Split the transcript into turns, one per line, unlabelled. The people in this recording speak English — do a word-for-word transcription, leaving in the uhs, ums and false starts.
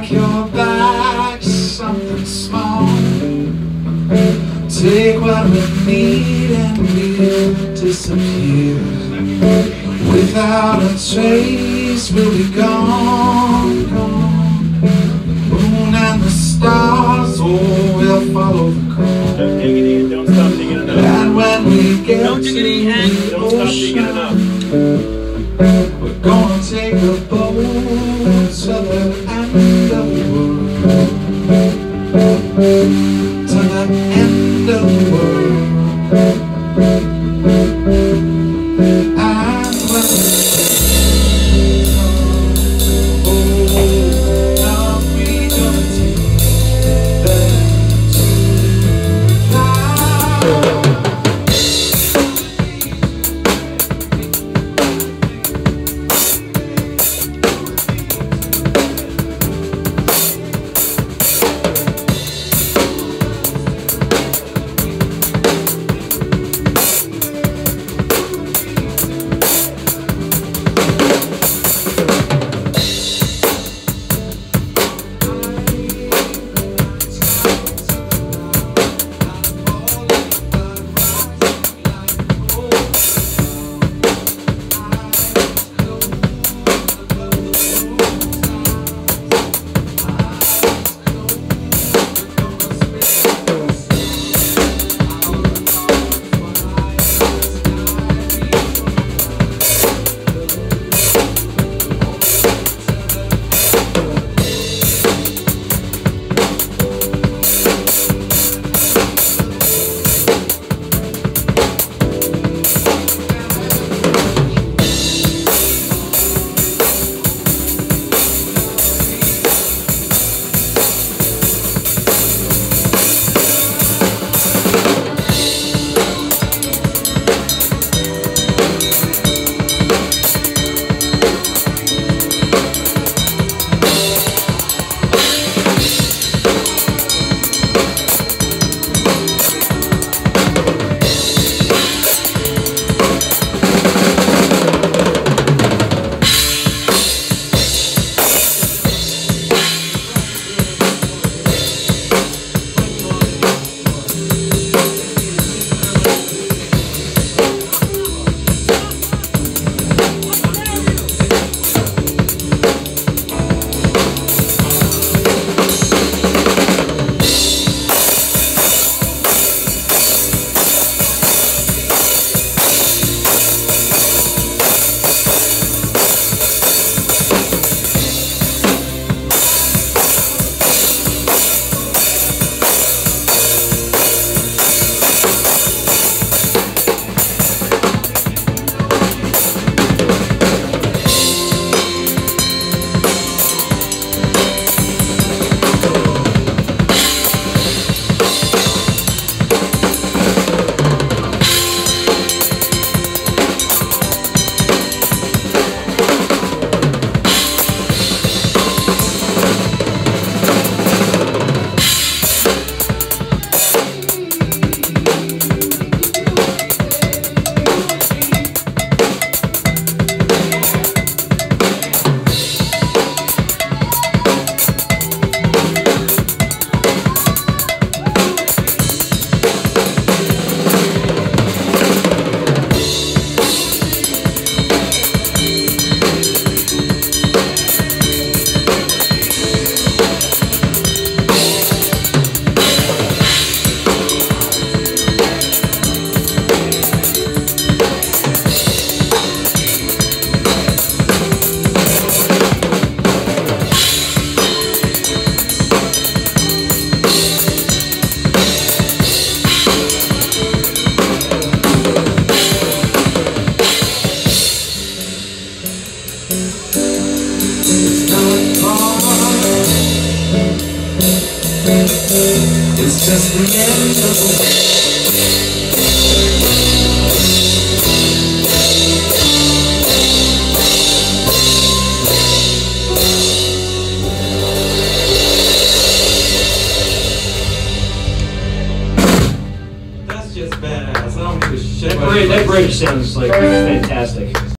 pack your bags, something small. Take what we need and we'll disappear. Without a trace, we'll be gone, gone. Moon and the stars, oh, we'll follow the call.
Don't dig it in, don't stop digging enough.
And when we get
don't dig it in and don't stop digging enough.
We're gonna take a boat to the end of the world. To the end of the world. And when we get home, oh, now we gonna take them to the clouds. It's just the end of the
That's just badass. I don't give a shit.
That bridge, that bridge sounds like fantastic.